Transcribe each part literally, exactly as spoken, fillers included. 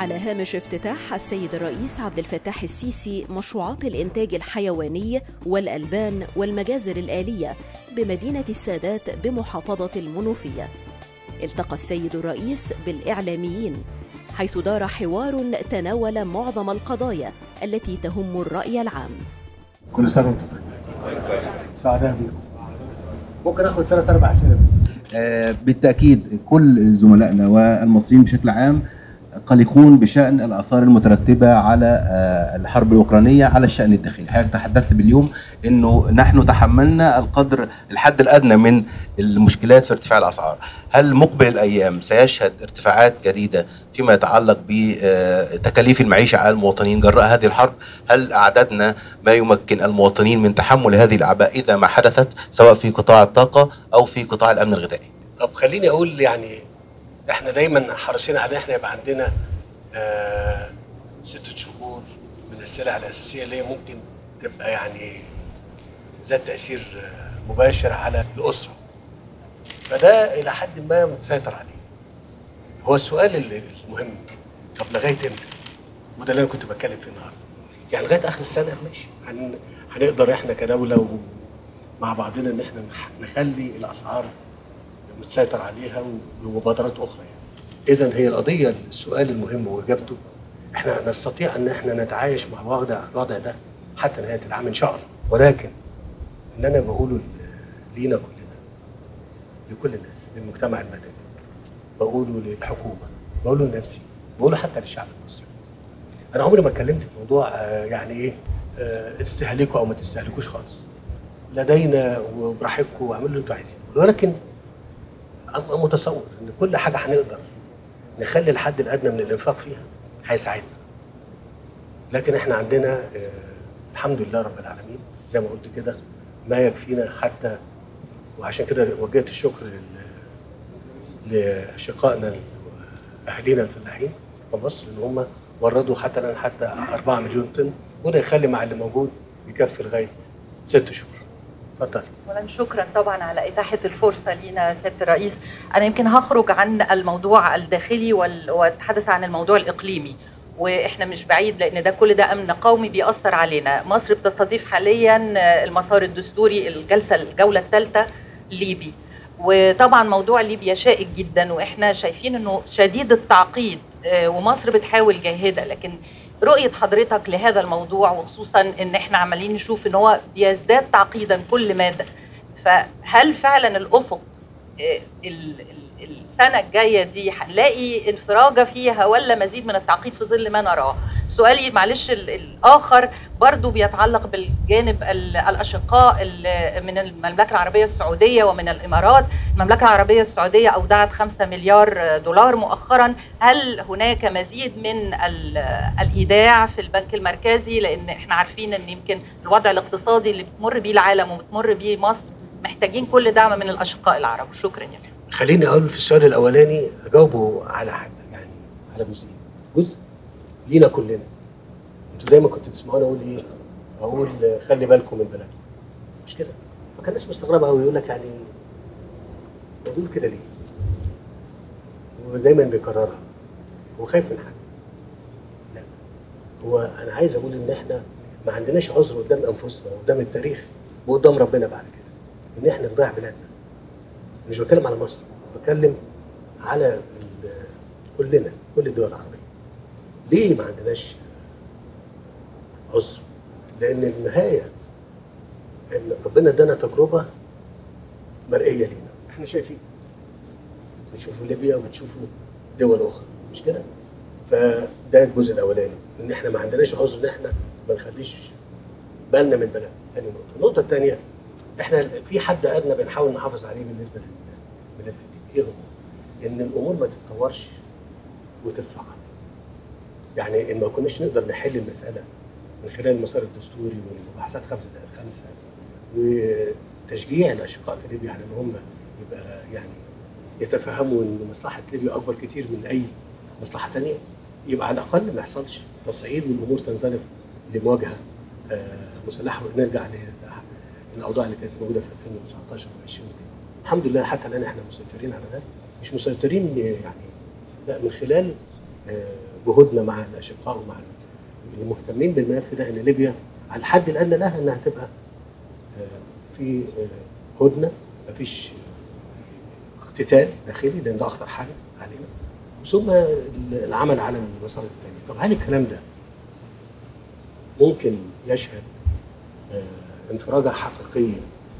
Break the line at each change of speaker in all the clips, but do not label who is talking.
على هامش افتتاح السيد الرئيس عبد الفتاح السيسي مشروعات الإنتاج الحيواني والألبان والمجازر الآلية بمدينة السادات بمحافظة المنوفية. التقى السيد الرئيس بالإعلاميين حيث دار حوار تناول معظم القضايا التي تهم الرأي العام.
كل سنة وانتم طيبين. سعداء بيكم. ممكن اخد ثلاث اربع اسئله بس.
آه بالتاكيد كل زملائنا والمصريين بشكل عام قلقون بشان الاثار المترتبه على آه الحرب الاوكرانيه على الشان الداخلي. حضرتك تحدثت باليوم انه نحن تحملنا القدر الحد الادنى من المشكلات في ارتفاع الاسعار. هل مقبل الايام سيشهد ارتفاعات جديده فيما يتعلق بتكاليف المعيشه على المواطنين جراء هذه الحرب؟ هل اعددنا ما يمكن المواطنين من تحمل هذه الاعباء اذا ما حدثت سواء في قطاع الطاقه او في قطاع الامن الغذائي؟
طب خليني اقول يعني احنا دايما حريصين على ان احنا يبقى عندنا آه ستة شهور من السلع الاساسيه اللي هي ممكن تبقى يعني ذات تاثير مباشر على الاسره. فده الى حد ما متسيطر عليه. هو السؤال المهم، طب لغايه امتى؟ وده اللي انا كنت بتكلم فيه النهارده. يعني لغايه اخر السنه ماشي، هن... هنقدر احنا كدوله ومع بعضنا ان احنا نخلي الاسعار متسيطر عليها بمبادرات اخرى يعني. اذا هي القضيه السؤال المهم واجابته احنا نستطيع ان احنا نتعايش مع الوضع الوضع ده حتى نهايه العام ان شاء الله، ولكن اللي انا بقوله لينا كلنا، لكل الناس، للمجتمع المدني، بقوله للحكومه، بقوله لنفسي، بقوله حتى للشعب المصري. انا عمري ما اتكلمت في موضوع آه يعني ايه آه استهلكوا او ما تستهلكوش خالص. لدينا وبراحتكم واعملوا اللي انتوا عايزينه، ولكن أنا متصور ان كل حاجه هنقدر نخلي الحد الادنى من الانفاق فيها هيساعدنا. لكن احنا عندنا آه الحمد لله رب العالمين زي ما قلت كده ما يكفينا حتى، وعشان كده وجهت الشكر لاشقائنا اهالينا الفلاحين في مصر ان هم وردوا حتى الان حتى أربعة مليون طن، وده يخلي مع اللي موجود يكفي لغايه ست شهور. اتفضل.
اولا شكرا طبعا على اتاحه الفرصه لينا سياده الرئيس. انا يمكن هخرج عن الموضوع الداخلي واتحدث عن الموضوع الاقليمي، واحنا مش بعيد لان ده كل ده امن قومي بيأثر علينا. مصر بتستضيف حاليا المسار الدستوري الجلسه الجوله الثالثه ليبي، وطبعا موضوع ليبيا شائك جدا واحنا شايفين انه شديد التعقيد ومصر بتحاول جاهده، لكن رؤية حضرتك لهذا الموضوع وخصوصا ان احنا عمالين نشوف ان هو بيزداد تعقيدا كل مادة، فهل فعلا الافق السنة الجاية دي هنلاقي انفراجة فيها ولا مزيد من التعقيد في ظل ما نراه؟ سؤالي معلش الآخر برضو بيتعلق بالجانب الأشقاء من المملكة العربية السعودية ومن الإمارات. المملكة العربية السعودية أودعت خمسة مليار دولار مؤخرا، هل هناك مزيد من الإيداع في البنك المركزي؟ لأن احنا عارفين أن يمكن الوضع الاقتصادي اللي بتمر بيه العالم وبتمر بيه مصر محتاجين كل دعم من الأشقاء العرب. شكرا يعني.
خليني اقول في السؤال الاولاني اجاوبه على حاجه يعني على جزئين. جزء لينا كلنا، انتوا دايما كنتوا تسمعوني اقول ايه؟ اقول خلي بالكم من بلدكم، مش كده؟ فكان الناس مستغربه قوي يقول لك يعني هو بيقول كده ليه؟ ودايما بيكررها، هو خايف من حاجه؟ لا، هو انا عايز اقول ان احنا ما عندناش عذر قدام انفسنا وقدام التاريخ وقدام ربنا بعد كده ان احنا نضيع بلادنا. مش بتكلم على مصر، بتكلم على كلنا، كل الدول العربية. ليه ما عندناش عذر؟ لأن النهاية إن ربنا ادانا تجربة مرئية لينا، احنا شايفين. بنشوفوا ليبيا وبنشوفوا دول أخرى، مش كده؟ فده الجزء الأولاني، إن احنا ما عندناش عذر إن احنا ما نخليش بالنا من بلد. ثاني نقطة، النقطة الثانية احنا في حد ادنى بنحاول نحافظ عليه بالنسبه للملف دي، ايه هو؟ ان الامور ما تتطورش وتتصاعد. يعني ان ما كناش نقدر نحل المساله من خلال المسار الدستوري والمباحثات خمسه زائد خمسه وتشجيع الاشقاء في ليبيا على ان هم يبقى يعني يتفهموا ان مصلحه ليبيا اكبر كتير من اي مصلحه ثانيه، يبقى على الاقل ما يحصلش تصعيد والامور تنزلق لمواجهه آه مسلحه ونرجع الاوضاع اللي كانت موجوده في ألفين وتسعتاشر وعشرين كده. الحمد لله حتى الان احنا مسيطرين على ده، مش مسيطرين يعني لا، من خلال جهودنا مع الاشقاء ومع المهتمين بالملف ده ان ليبيا على الحد الادنى لها انها تبقى في هدنه، مفيش اقتتال داخلي لان ده اخطر حاجه علينا، ثم العمل على المسارات الثانيه. طب هل الكلام ده ممكن يشهد انفراجه حقيقيه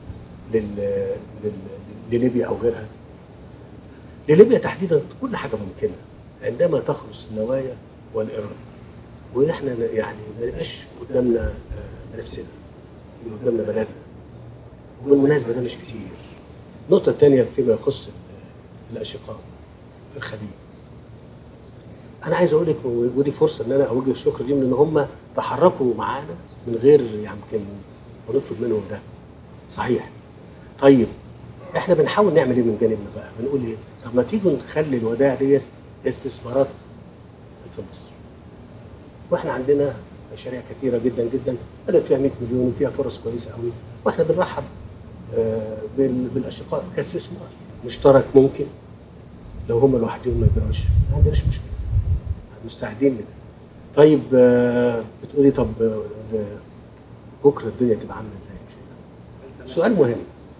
لليبيا او غيرها؟ لليبيا تحديدا كل حاجه ممكنه عندما تخلص النوايا والاراده، ونحن يعني ما نبقاش قدامنا نفسنا، يبقى قدامنا بلدنا. وبالمناسبه ده مش كتير. النقطه الثانيه فيما يخص الاشقاء في الخليج، انا عايز اقول لك ودي فرصه ان انا اوجه الشكر ليهم ان هم تحركوا معانا من غير يمكن ونطلب منهم ده. صحيح. طيب احنا بنحاول نعمل ايه من جانبنا بقى؟ بنقول ايه؟ طب ما تيجوا نخلي الودائع ديت استثمارات في مصر. واحنا عندنا مشاريع كثيره جدا جدا بدل فيها مئة مليون وفيها فرص كويسه قوي، واحنا بنرحب آه بالاشقاء كاستثمار مشترك ممكن لو هم لوحدهم ما يقدروش، ما عندناش مشكله. مستعدين لده. طيب آه بتقولي طب آه بكره الدنيا تبقى عامله ازاي؟ سؤال مهم.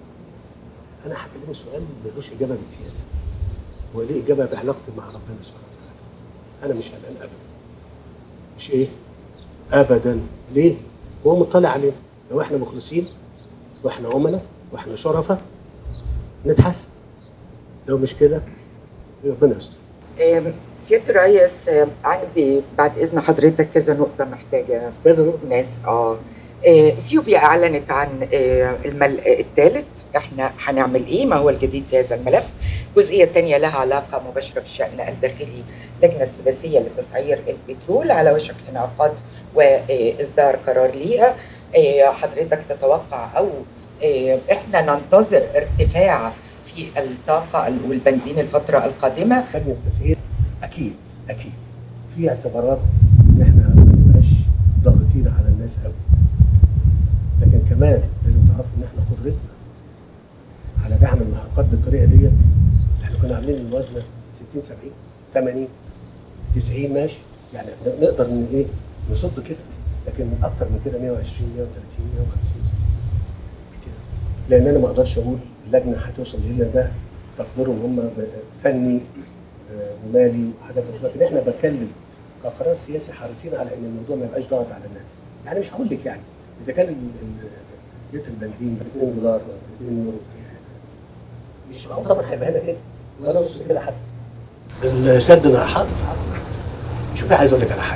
انا هكلمك سؤال ملوش اجابه بالسياسه، هو ليه اجابه بعلاقتي مع ربنا سبحانه وتعالى. انا مش قلقان ابدا. مش ايه؟ ابدا. ليه؟ هو مطلع علينا. لو احنا مخلصين واحنا امنا واحنا شرفاء نتحاسب. لو مش كده ربنا يستر.
سيادة الرئيس، عندي بعد إذن حضرتك كذا نقطة محتاجة
كذا نقطة
ناس اه اثيوبيا اعلنت عن الملء الثالث، احنا هنعمل ايه؟ ما هو الجديد في هذا الملف؟ الجزئيه الثانيه لها علاقه مباشره بالشان الداخلي، اللجنه الثلاثيه لتسعير البترول على وشك انعقاد واصدار قرار ليها. حضرتك تتوقع او احنا ننتظر ارتفاع في الطاقه والبنزين الفتره القادمه؟
لجنه التسعير اكيد اكيد في اعتبارات ان احنا ما نبقاش ضاغطين على الناس قوي، لكن كمان لازم تعرفوا ان احنا قدرتنا على دعم المحطات بالطريقه ديت. احنا كنا عاملين الموازنه ستين سبعين ثمانين تسعين ماشي، يعني نقدر ان ايه نصد كده، لكن اكتر من كده مئة وعشرين مئة وثلاثين مئة وخمسين كتير، لان انا ما اقدرش اقول اللجنه هتوصل لنا ده تقديرهم هم فني ومالي وحاجات اخرى، لكن احنا بتكلم كقرار سياسي حريصين على ان الموضوع ما يبقاش ضاغط على الناس. يعني مش هقول لك يعني اذا كان لتر البنزين ب اتنين دولار ولا اتنين يورو مش معقول طبعا هيبقى هنا كده ولا نص كده حتى. السد حاضر حاضر. شوفي عايز اقول لك على حاجه،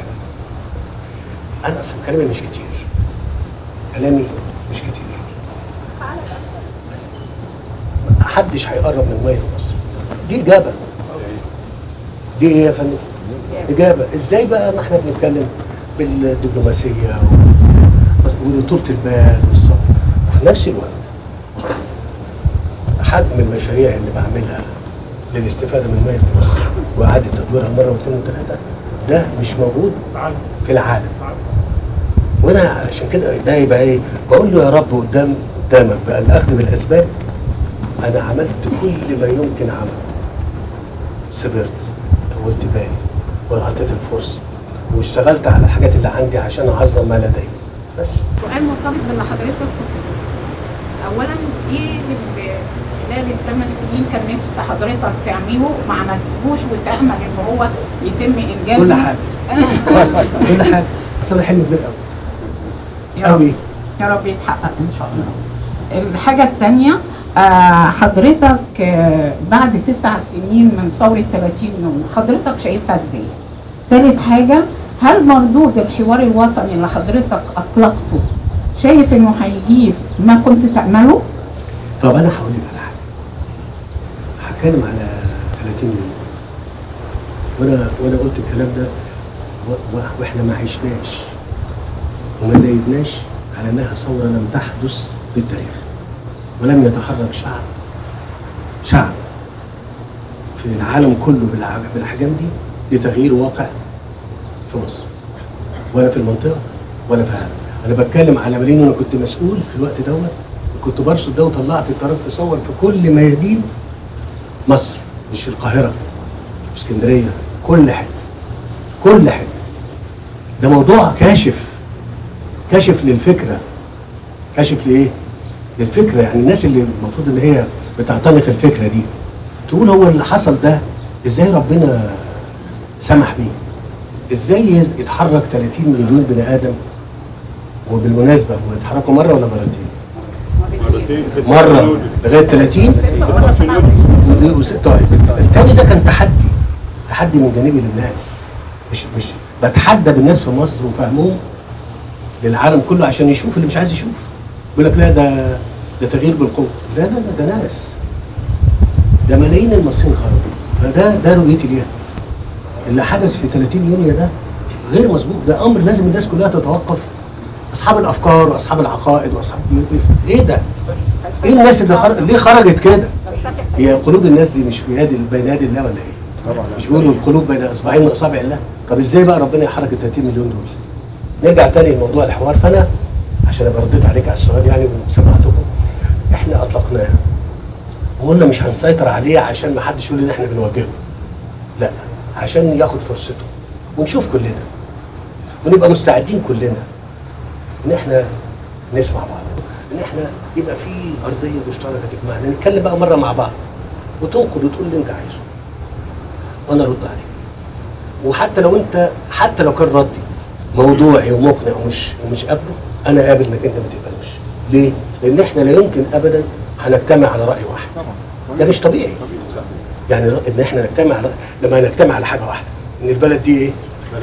انا اصلا كلامي مش كتير، كلامي مش كتير، بس محدش هيقرب من ميه مصر. دي اجابه. دي ايه يا فندم؟ اجابه. ازاي بقى؟ ما احنا بنتكلم بالدبلوماسيه وطولة البال والصبر، وفي نفس الوقت حجم المشاريع اللي بعملها للاستفاده من ميه مصر واعاده تدويرها مره واثنين وثلاثه ده مش موجود في العالم. وانا عشان كده ده يبقى ايه؟ بقول له يا رب قدام قدامك بقى الاخذ بالاسباب. انا عملت كل ما يمكن عمله، صبرت، طولت بالي، وأعطيت الفرصة، واشتغلت على الحاجات اللي عندي عشان اعظم ما لدي. بس
سؤال مرتبط باللي حضرتك كنت اولا، ايه اللي خلال الثمان سنين كان نفس حضرتك تعمله ما عملتهوش وتامل ان هو يتم انجازه؟
كل حاجه كل حاجه. بس انا حلمي كبير قوي قوي،
يا رب يتحقق ان شاء الله. الحاجه الثانيه، آه حضرتك آه بعد تسع سنين من ثوره ثلاثين يوم حضرتك شايفها ازاي؟ ثالث حاجه، هل مردود الحوار الوطني اللي حضرتك اطلقته شايف انه هيجيب ما كنت تامله؟
طب انا هقول لك على حاجه، هتكلم على ثلاثين يوم، وانا وانا قلت الكلام ده واحنا ما عشناش وما زايدناش على انها ثوره لم تحدث في التاريخ، ولم يتحرك شعب شعب في العالم كله بالاحجام دي لتغيير واقع في مصر ولا في المنطقه ولا في العالم. انا بتكلم على ملايين، وانا كنت مسؤول في الوقت دوت وكنت برصد ده وطلعت اضطريت تصور في كل ميادين مصر، مش القاهره، اسكندريه، كل حته كل حته. ده موضوع كاشف كاشف للفكره، كاشف لايه؟ للفكره. يعني الناس اللي المفروض ان هي بتعتنق الفكره دي تقول هو اللي حصل ده ازاي ربنا سمح بيه؟ ازاي يتحرك ثلاثين مليون بني ادم؟ وبالمناسبه هو يتحركوا مره ولا مرتين؟ مره لغايه ثلاثين وستة وعشرين. الثاني ده كان تحدي، تحدي من جانبي للناس، مش مش بتحدى بالناس في مصر وفهمهم للعالم كله عشان يشوف اللي مش عايز يشوف. يقول لك لا ده ده تغيير بالقوه، لا لا لا ده ناس، ده ملايين المصريين خرجوا. فده ده رؤيتي ليها. اللي حدث في ثلاثين يونيو ده غير مسبوق، ده امر لازم الناس كلها تتوقف، اصحاب الافكار واصحاب العقائد واصحاب ايه ده؟ ايه الناس اللي خرج... ليه خرجت كده؟ هي قلوب الناس دي مش في يد بين يد الله ولا ايه؟ طبعا مش بيقولوا القلوب بين اصبعين من اصابع الله؟ طب ازاي بقى ربنا يحرك ال ثلاثين مليون دول؟ نرجع تاني لموضوع الحوار. فانا عشان ابقى رديت عليك على السؤال يعني وسمعتكم، احنا اطلقناه وقلنا مش هنسيطر عليه عشان ما حدش يقول ان احنا بنواجهه، لا، عشان ياخد فرصته ونشوف كلنا ونبقى مستعدين كلنا ان احنا نسمع بعض، ان احنا يبقى في ارضيه مشتركه تجمعنا، نتكلم بقى مره مع بعض وتنقد وتقول اللي انت عايزه وانا ارد عليك. وحتى لو انت حتى لو كان ردي موضوعي ومقنع ومش ومش قابله، انا قابل انك انت ما تقبلوش. ليه؟ لان احنا لا يمكن ابدا هنجتمع على راي واحد. ده مش طبيعي. يعني ان احنا نجتمع على لما نجتمع على حاجه واحده، ان البلد دي ايه؟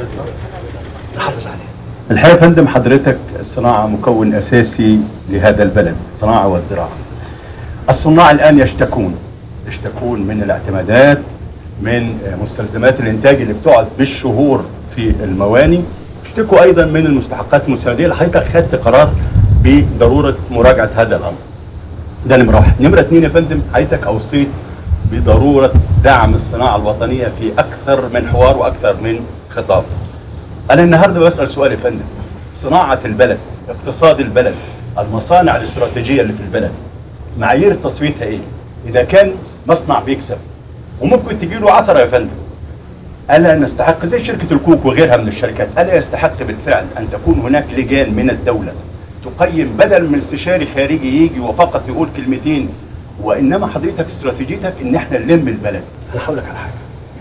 نحافظ عليها.
الحقيقه يا فندم حضرتك الصناعه مكون اساسي لهذا البلد، الصناعه والزراعه. الصناع الان يشتكون يشتكون من الاعتمادات، من مستلزمات الانتاج اللي بتقعد بالشهور في المواني، يشتكوا ايضا من المستحقات المسانديه اللي حضرتك خدت قرار بضروره مراجعه هذا الامر. ده نمره واحد. نمره اثنين يا فندم حضرتك اوصيت بضروره دعم الصناعه الوطنيه في اكثر من حوار واكثر من خطاب. انا النهارده بسال سؤال يا فندم، صناعه البلد، اقتصاد البلد، المصانع الاستراتيجيه اللي في البلد، معايير تصفيتها ايه؟ اذا كان مصنع بيكسب وممكن تجي له عثره يا فندم، الا نستحق زي شركه الكوك وغيرها من الشركات، الا يستحق بالفعل ان تكون هناك لجان من الدوله تقيم بدل من استشاري خارجي يجي وفقط يقول كلمتين، وانما حضرتك استراتيجيتك ان احنا نلم البلد.
انا هقول لك على حاجه.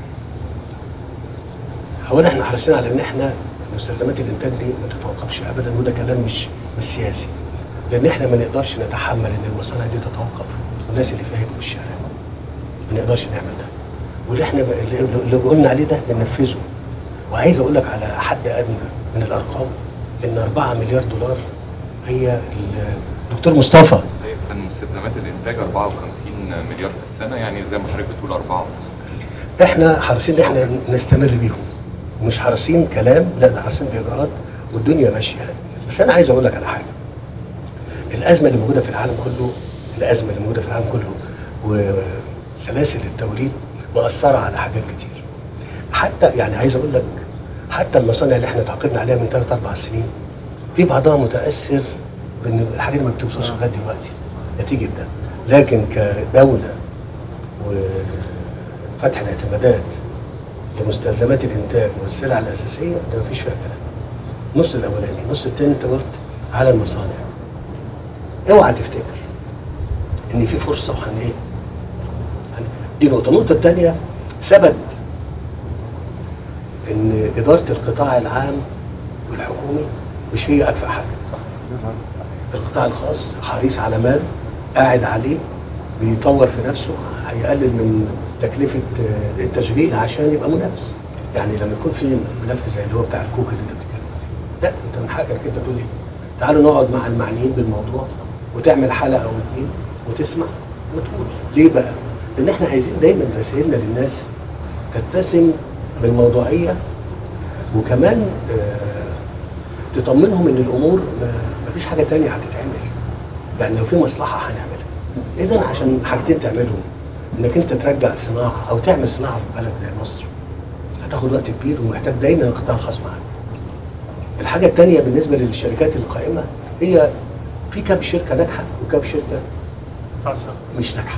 اولا احنا حريصين على ان احنا مستلزمات الانتاج دي ما تتوقفش ابدا، وده كلام مش مش سياسي، لان احنا ما نقدرش نتحمل ان المصانع دي تتوقف والناس اللي فيها يبقوا في الشارع. ما نقدرش نعمل ده، واللي احنا اللي قلنا عليه ده بننفذه. وعايز اقول لك على حد ادنى من الارقام ان أربعة مليار دولار هي الدكتور مصطفى.
طيب مستلزمات الانتاج أربعة وخمسين مليار في السنه، يعني زي ما حضرتك بتقول أربعة ونص.
احنا حريصين ان احنا نستمر بيهم، مش حريصين كلام، لا ده حريصين باجراءات والدنيا ماشيه يعني. بس انا عايز اقول لك على حاجه. الازمه اللي موجوده في العالم كله، الازمه اللي موجوده في العالم كله وسلاسل التوريد مأثره على حاجات كتير. حتى يعني عايز اقول لك حتى المصانع اللي احنا تعاقدنا عليها من ثلاث اربع سنين في بعضها متاثر بان الحاجه دي ما بتوصلش لغايه دلوقتي نتيجه ده. لكن كدوله وفتح الاعتمادات لمستلزمات الانتاج والسلع الاساسيه ده ما فيش فيها كلام. النص الاولاني، النص الثاني انت قلت على المصانع. اوعى تفتكر ان في فرصه وهن ايه؟ دي نقطه. النقطه الثانيه، ثبت ان اداره القطاع العام والحكومي مش هي اكفأ حاجه. صح. القطاع الخاص حريص على مال، قاعد عليه، بيطور في نفسه، هيقلل من تكلفه التشغيل عشان يبقى منافس. يعني لما يكون في ملف زي اللي هو بتاع الكوك اللي انت بتتكلم عليه، لا انت من حقك كده تقول ايه؟ تعالوا نقعد مع المعنيين بالموضوع وتعمل حلقه او اتنين وتسمع وتقول. ليه بقى؟ لان احنا عايزين دايما رسائلنا للناس تتسم بالموضوعيه، وكمان آه تطمنهم ان الامور ما فيش حاجه تانية هتتعمل. يعني لو في مصلحه هنعملها. اذا عشان حاجتين تعملهم، انك انت ترجع صناعه او تعمل صناعه في بلد زي مصر هتاخد وقت كبير ومحتاج دايما القطاع الخاص معاك. الحاجه الثانيه بالنسبه للشركات القائمه، هي في كام شركه ناجحه وكام شركه مش ناجحه،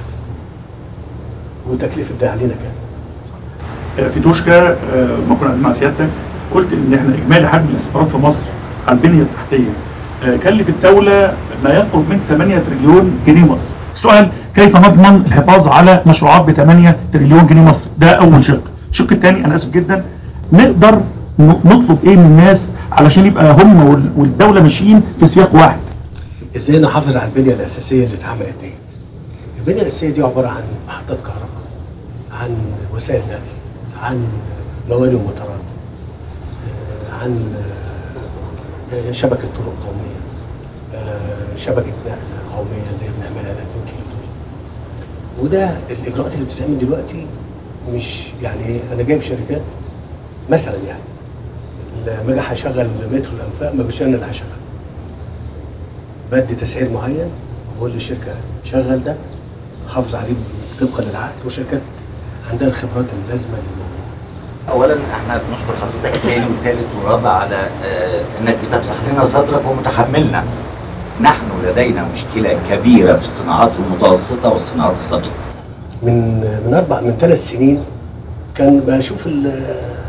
وتكلفه ده علينا كام.
في توشكا ما كنا مع سيادتك قلت ان احنا اجمالي حجم الاستثمارات في مصر على البنيه التحتيه كلف الدوله ما يقرب من ثمانية تريليون جنيه مصري. السؤال كيف نضمن الحفاظ على مشروعات ب ثمانية تريليون جنيه مصري؟ ده اول شق. الشق الثاني انا اسف جدا، نقدر نطلب ايه من الناس علشان يبقى هم والدوله ماشيين في سياق واحد؟
ازاي نحافظ على البنيه الاساسيه اللي اتعملت ديت؟ البنيه الاساسيه دي عباره عن محطات كهرباء، عن وسائل نقل، عن موانئ ومطارات، عن شبكه طرق قوميه، شبكه نقل قوميه اللي بنعملها ألفين كيلو دول. وده الاجراءات اللي بتتعمل دلوقتي. مش يعني انا جايب شركات مثلا، يعني لما اجي هشغل مترو الانفاق ما بقاش انا اللي هشغل، بدي تسعير معين وبقول للشركه شغل ده، حافظ عليه طبقا للعقد، وشركات عندها الخبرات اللازمه للموضوع.
اولا احنا بنشكر حضرتك تاني وتالت ورابع على آه انك بتفسح لنا صدرك ومتحملنا. نحن لدينا مشكله كبيره في الصناعات المتوسطه والصناعات الصغيره.
من من اربع من ثلاث سنين كان بشوف ال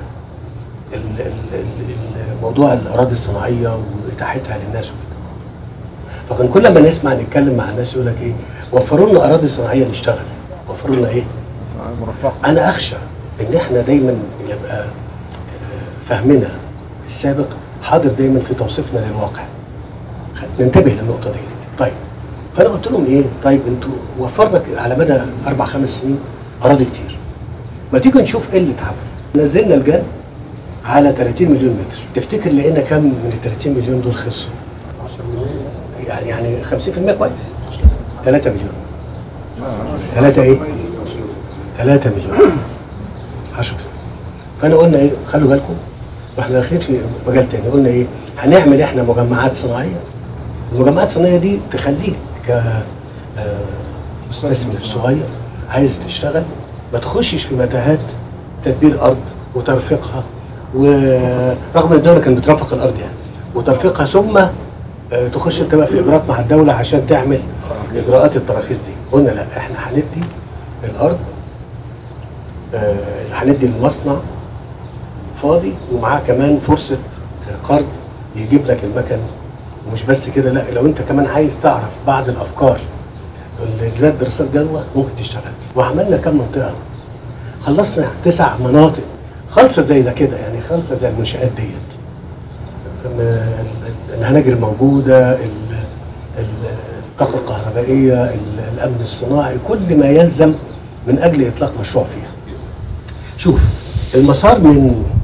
الموضوع الاراضي الصناعيه واتاحتها للناس وكده. فكان كل ما نسمع نتكلم مع الناس يقول لك ايه؟ وفروا لنا اراضي صناعيه نشتغل، وفروا لنا ايه؟ انا اخشى ان احنا دايما يبقى فهمنا السابق حاضر دايما في توصيفنا للواقع. ننتبه للنقطه دي. طيب فانا قلت لهم ايه؟ طيب انتوا وفرنا على مدى اربع خمس سنين اراضي كتير. ما تيجي نشوف ايه اللي اتعمل. نزلنا الجان على ثلاثين مليون متر، تفتكر لقينا كام من ال ثلاثين مليون دول خلصوا؟ يعني يعني خمسين بالمية كويس. ثلاثة مليون. ثلاثة ايه؟ ثلاثة مليون. عشرة بالمية. فانا قلنا ايه؟ خلوا بالكم واحنا داخلين في مجال تاني، قلنا ايه؟ هنعمل احنا مجمعات صناعيه. المجمعات الصناعيه دي تخليك كمستثمر صغير عايز تشتغل ما تخشش في متاهات تدبير ارض وترفيقها، ورغم ان الدوله كانت بترفق الارض يعني وترفيقها، ثم تخش انت بقى في اجراءات مع الدوله عشان تعمل اجراءات التراخيص دي. قلنا لا، احنا هندي الارض، هندي المصنع فاضي ومعاه كمان فرصه قرض يجيب لك المكن. ومش بس كده، لا، لو انت كمان عايز تعرف بعض الافكار اللي ذات دراسات جدوى ممكن تشتغل بيه. وعملنا كام منطقه، خلصنا تسع مناطق خالصه زي ده كده، يعني خالصه زي المنشآت ديت، الهناجر الموجوده، الطاقه الكهربائيه، الامن الصناعي، كل ما يلزم من اجل اطلاق مشروع فيها. شوف المسار من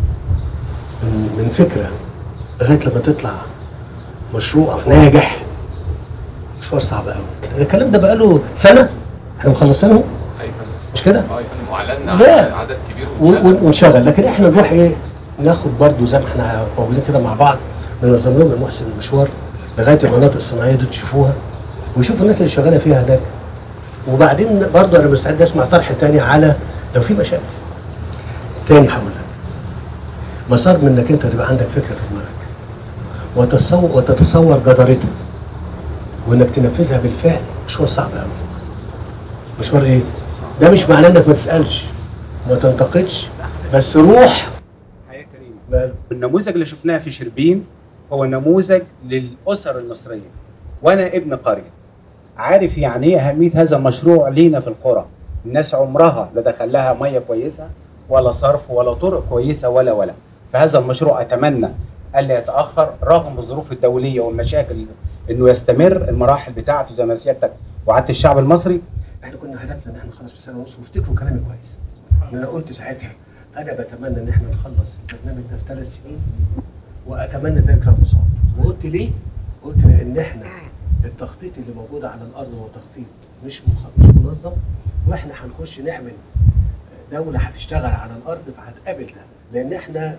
من, من فكره لغايه لما تطلع مشروع ناجح مشوار صعب قوي. الكلام ده بقاله سنه احنا مخلصينه، مش كده؟
اه يا فندم، واعلنا عن عدد كبير
ونشغل. لكن احنا نروح ايه؟ ناخد برضو زي ما احنا موجودين كده مع بعض، ننظم لهم المحسن المشوار لغايه المناطق الصناعيه دي تشوفوها ويشوفوا الناس اللي شغاله فيها هناك. وبعدين برضو انا مستعد اسمع طرح تاني على لو في مشاكل. تاني هقول لك مسار من انك انت تبقى عندك فكره في دماغك وتصور وتتصور جدارتها وانك تنفذها بالفعل، مشوار صعب قوي. مشوار ايه؟ ده مش معناه انك ما تسالش وما تنتقدش، بس روح.
حياه كريمه. النموذج اللي شفناه في شربين هو نموذج للاسر المصريه، وانا ابن قريه عارف يعني ايه اهميه هذا المشروع لينا في القرى. الناس عمرها لا دخل لها ميه كويسه ولا صرف ولا طرق كويسه ولا ولا فهذا المشروع اتمنى الا يتاخر رغم الظروف الدوليه والمشاكل، انه يستمر المراحل بتاعته زي ما سيادتك وعدت الشعب المصري.
احنا كنا هدفنا ان احنا نخلص في سنه ونص، وافتكروا كلامي كويس. ان انا قلت ساعتها انا بتمنى ان احنا نخلص البرنامج ده في ثلاث سنين، واتمنى ذلك رغم صعوبته. وقلت ليه؟ قلت لان احنا التخطيط اللي موجود على الارض هو تخطيط مش مخ... مش منظم، واحنا هنخش نعمل دوله هتشتغل على الارض فهتقابل ده، لان احنا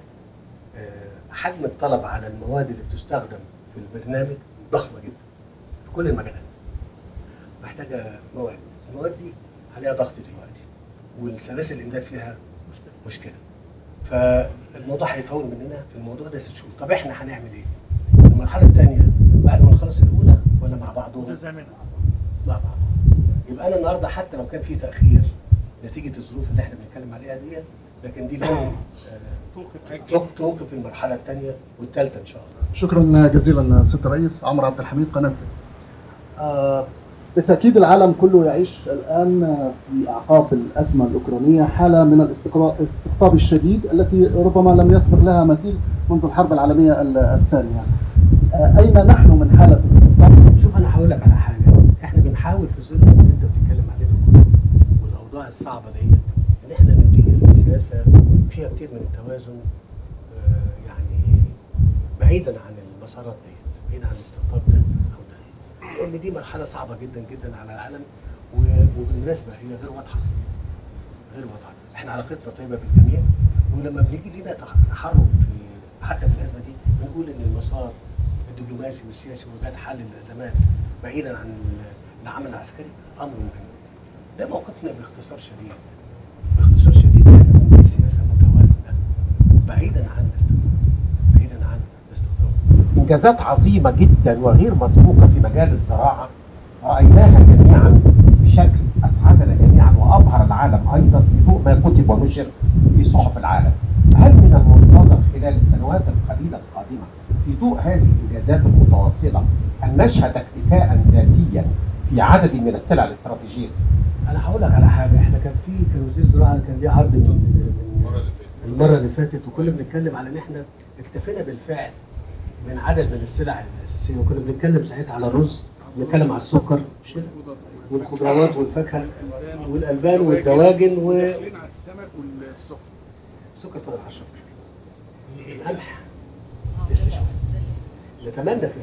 حجم الطلب على المواد اللي بتستخدم في البرنامج ضخمه جدا في كل المجالات. محتاجه مواد، المواد دي عليها ضغط دلوقتي، والسلاسل الامداد فيها مشكله. فالموضوع هيطول مننا في الموضوع ده ست شهور. طب احنا هنعمل ايه؟ المرحله الثانيه بعد ما نخلص الاولى ولا مع بعضهم؟ مع بعض. يبقى انا النهارده حتى لو كان في تاخير نتيجه الظروف اللي احنا بنتكلم عليها دي، لكن دي لازم آه توقف المرحله الثانيه والثالثه ان شاء الله.
شكرا جزيلا سياده الرئيس. عمرو عبد الحميد، قناه آه بالتاكيد العالم كله يعيش الان في اعقاب الازمه الاوكرانيه حاله من الاستقطاب الشديد التي ربما لم يسبق لها مثيل منذ الحرب العالميه الثانيه. آه اين نحن من حاله الاستقطاب؟
شوف انا هقول لك على حاجه، احنا بنحاول في ظل اللي انت بتتكلم عليه ده كله والاوضاع الصعبه ديت ان احنا ندير سياسه فيها كتير من التوازن، آه يعني بعيدا عن المسارات ديت، بعيدا عن الاستقطاب ده او ده، لان دي مرحله صعبه جدا جدا على العالم، وبالمناسبه هي غير واضحه غير واضحه. احنا علاقتنا طيبه بالجميع، ولما بنيجي لينا تحرك في حتى في الازمه دي بنقول ان المسار الدبلوماسي والسياسي وإيجاد حل للازمات بعيدا عن العمل العسكري امر مهم. ده موقفنا باختصار شديد. باختصار شديد احنا بندير سياسه متوازنه بعيدا عن الاستقطاب. بعيدا عن الاستقطاب.
انجازات عظيمه جدا وغير مسبوقه في مجال الزراعه رايناها جميعا بشكل اسعدنا جميعا وابهر العالم ايضا في ضوء ما كتب ونشر في صحف العالم. هل من المنتظر خلال السنوات القليله القادمه في ضوء هذه الانجازات المتواصله ان نشهد اكتفاء ذاتيا في عدد من السلع الاستراتيجيه؟
انا هقول لك على حاجه، احنا كان في كان وزير الزراعه كان ليه عرض من المره اللي فاتت وكنا بنتكلم على ان احنا اكتفينا بالفعل من عدد من السلع الاساسيه، وكنا بنتكلم ساعتها على الرز، بنتكلم على السكر مش كده؟ والخضروات والفاكهه والالبان والدواجن و
داخلين على السمك والسكر.
السكر فضل عشرة بالمية. القمح لسه شويه. نتمنى في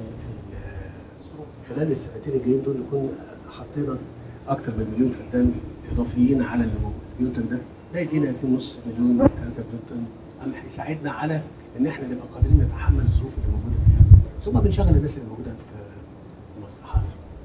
في خلال السنتين الجايين دول نكون حطينا اكثر من مليون فدان اضافيين على البيوتك ده، ده يدينا اتنين ونص مليون ثلاثة مليون طن قمح يساعدنا على ان احنا نبقى قادرين نتحمل الظروف اللي موجوده فيها، ثم بنشغل الناس اللي موجوده في مصر. حاضر.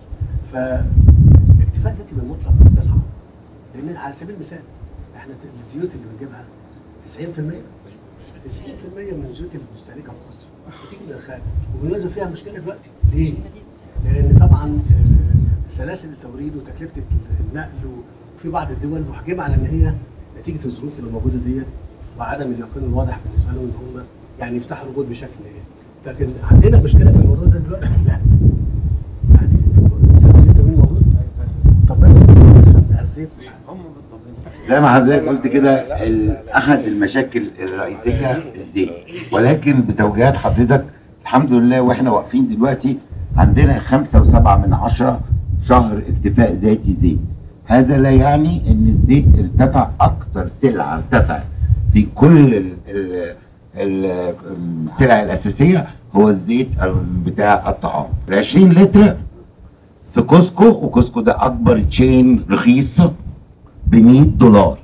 فاكتفاء ذاتي بالمطلق ده صعب، لان على سبيل المثال احنا الزيوت اللي بنجيبها تسعين في المية تسعين في المية من الزيوت اللي بنستهلكها في مصر بتيجي من الخارج، وبالمناسبه فيها مشكله دلوقتي. ليه؟ لان طبعا سلاسل التوريد وتكلفه النقل وفي بعض الدول محجمه على ان هي نتيجه الظروف اللي موجوده ديت وعدم اليقين الواضح بالنسبه لهم ان هم يعني يفتحوا الوجود بشكل ايه. لكن عندنا مشكله في الموضوع ده دلوقتي؟ لا. يعني سلاسل التوريد موجود؟ طب انت الزيت
زي ما حضرتك قلت كده احد المشاكل الرئيسيه الزيت، ولكن بتوجيهات حضرتك الحمد لله واحنا واقفين دلوقتي عندنا خمسة وسبعة من عشرة شهر اكتفاء ذاتي زيت. هذا لا يعني ان الزيت ارتفع، اكتر سلعه ارتفع في كل ال ال ال السلع الاساسيه هو الزيت بتاع الطعام. ال عشرين لتر في كوسكو، وكوسكو ده اكبر تشين رخيصه ب مية دولار.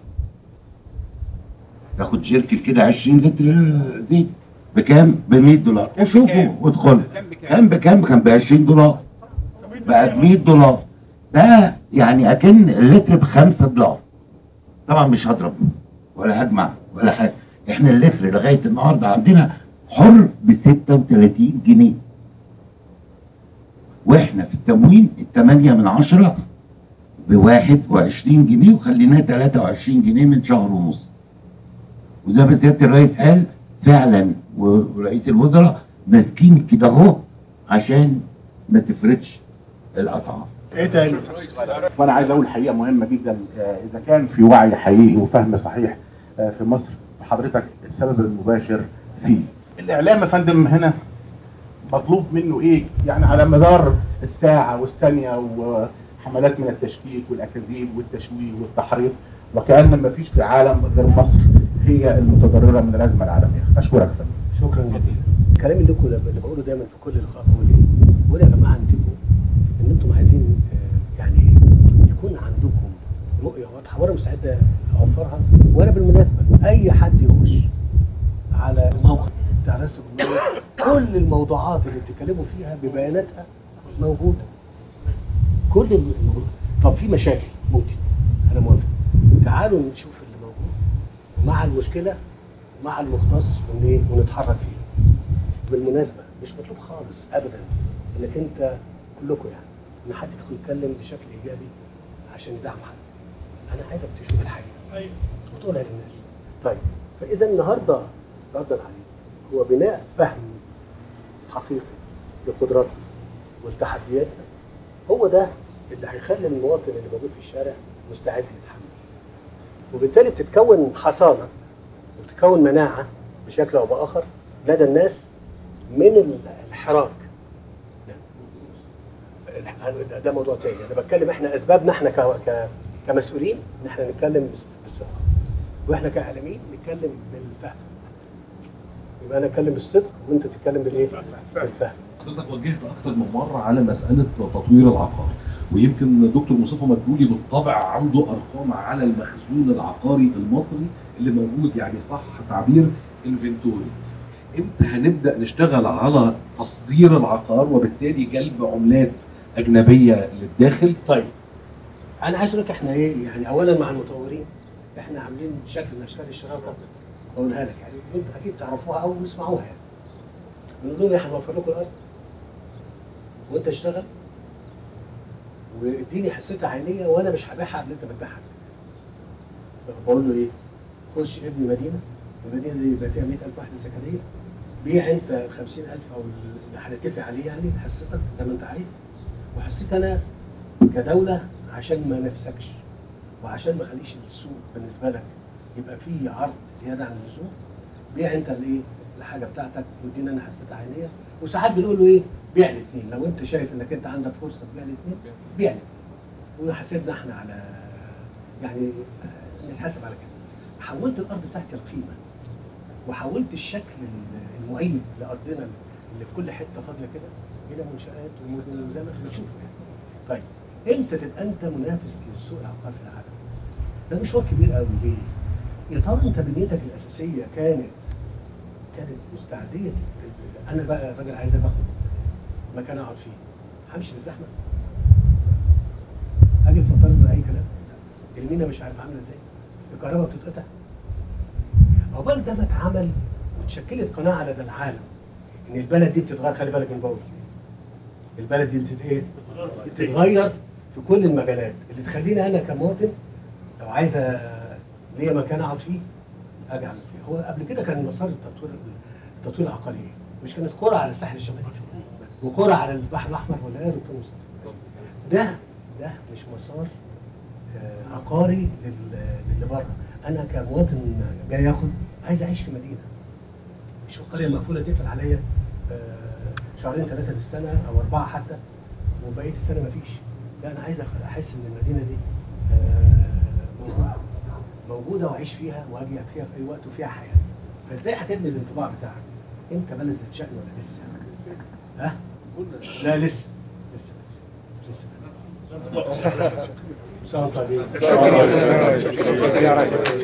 تاخد جيركل كده عشرين لتر زيت بكام؟ ب مية دولار. وشوفوا وادخلوا كان بكام؟ كان ب عشرين دولار بقى ب مية دولار. ده يعني اكن اللتر ب خمسة دولار. طبعا مش هضرب ولا هجمع ولا حاجه، احنا اللتر لغايه النهارده عندنا حر ب ستة وتلاتين جنيه، واحنا في التموين التمانية من عشرة بواحد وعشرين جنيه، وخليناه تلاتة وعشرين جنيه من شهر ونص. وزي ما سياده الرئيس قال فعلا ورئيس الوزراء ماسكين كده اهو عشان ما تفرضش الاسعار.
ايه تاني؟ وانا عايز اقول حقيقه مهمه جدا، اذا كان في وعي حقيقي وفهم صحيح في مصر فحضرتك السبب المباشر فيه. الاعلام يا فندم هنا مطلوب منه ايه؟ يعني على مدار الساعه والثانيه وحملات من التشكيك والاكاذيب والتشويه والتحريض، وكأن ما فيش في عالم غير مصر هي المتضرره من الازمه العالميه. اشكرك يا فندم.
شكرا جزيلا. الكلام اللي اللي بقوله دايما في كل لقاء بقول ايه؟ بقول يا جماعه انتبهوا ان انتم عايزين يعني يكون عندكم رؤيه واضحه، وانا مستعد اوفرها. وانا بالمناسبه اي حد يخش على موقع بتاع رئاسه الجمهوريه كل الموضوعات اللي بتتكلموا فيها ببياناتها موجوده. كل الموضوع. طب في مشاكل ممكن، انا موافق. تعالوا نشوف اللي موجود مع المشكله مع المختص ونتحرك فيه. بالمناسبه مش مطلوب خالص ابدا انك انت كلكم يعني ان حد فيكم يتكلم بشكل ايجابي عشان يدعم حد. انا عايزك تشوف الحقيقه وتقولها للناس. طيب فاذا النهارده ردا عليه هو بناء فهم حقيقي لقدراتنا ولتحدياتنا، هو ده اللي هيخلي المواطن اللي موجود في الشارع مستعد يتحمل، وبالتالي بتتكون حصانه وبتتكون مناعه بشكل او باخر لدى الناس من الحراك. ده, ده موضوع تاني، انا بتكلم احنا اسبابنا احنا ك كمسؤولين ان احنا نتكلم بالصدق، واحنا كاعلاميين نتكلم بالفهم. يبقى انا اتكلم بالصدق وانت تتكلم بالايه؟ بالفهم.
حضرتك وجهت اكتر من مره على مساله تطوير العقار، ويمكن دكتور مصطفى مدبولي بالطبع عنده ارقام على المخزون العقاري المصري اللي موجود، يعني صح تعبير انفنتوري. امتى هنبدا نشتغل على تصدير العقار وبالتالي جلب عملات اجنبيه للداخل؟
طيب انا عايز اقول لك احنا ايه، يعني اولا مع المطورين احنا عاملين شكل من اشكال الشراكه بقولها لك، يعني انتوا اكيد تعرفوها او تسمعوها. يعني بنقول لهم احنا هنوفر لكم الارض وانت اشتغل واديني حصتها عينيه وانا مش هبيعها قبل انت بتبيعها. بقول له ايه؟ خش ابني مدينه، المدينه دي يبقى فيها مئة ألف وحده سكنيه، بيع انت ال خمسين ألف او اللي هنتفق عليه يعني حصتك زي ما انت عايز، وحصتي انا كدوله عشان ما نفسكش وعشان ما اخليش السوق بالنسبه لك يبقى فيه عرض زياده عن اللزوم، بيع انت الايه؟ الحاجه بتاعتك وادينا انا حصتها عينيه. وساعات بنقول له ايه؟ بيع الاثنين، لو انت شايف انك انت عندك فرصه تبيع الاثنين بيع الاثنين. وحاسبنا احنا على يعني نتحاسب على كده. حولت الارض بتاعتي القيمه وحولت الشكل المعيب لارضنا اللي في كل حته فاضيه كده الى منشات ومدن زي ما انت بتشوف يعني. طيب امتى تبقى انت منافس للسوق العقاري في العالم؟ ده مشوار كبير قوي. ليه؟ يا ترى انت بنيتك الاساسيه كانت كانت مستعديه؟ انا بقى راجل عايز باخد مكان اقعد فيه، همشي بالزحمه؟ هاجي في مطار من اي كلام؟ المينا مش عارف عامله ازاي؟ الكهرباء بتتقطع؟ عقبال ده ما اتعمل وتشكلت قناعه لدى العالم ان البلد دي بتتغير. خلي بالك من بوظ البلد دي بتت ايه؟ بتتغير في كل المجالات اللي تخليني انا كمواطن لو عايز ليا مكان اقعد فيه اجي اعمل فيه. هو قبل كده كان مسار التطوير التطوير العقاري ايه؟ مش كانت قرى على الساحل الشمالي وقرى على البحر الاحمر ولا ايه يا دكتور مصطفى؟ ده ده مش مسار آه عقاري للي بره. انا كمواطن جاي اخد عايز اعيش في مدينه، مش في قريه مقفوله تقفل عليا آه شهرين ثلاثه في السنه او اربعه حتى وبقيه السنه مفيش. لا انا عايز احس ان المدينه دي آه موجوده موجوده واعيش فيها واجي فيها في اي وقت وفيها حياه. فازاي هتبني الانطباع بتاعك؟ انت بلد ذات شأن ولا لسه؟ ها؟ لا لسه لسه لسه لسه.